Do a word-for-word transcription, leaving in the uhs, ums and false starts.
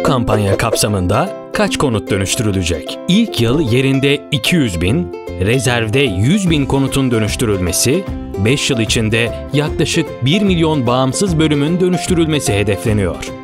kampanya kapsamında kaç konut dönüştürülecek? İlk yıl yerinde iki yüz bin, rezervde yüz bin konutun dönüştürülmesi, beş yıl içinde yaklaşık bir milyon bağımsız bölümün dönüştürülmesi hedefleniyor.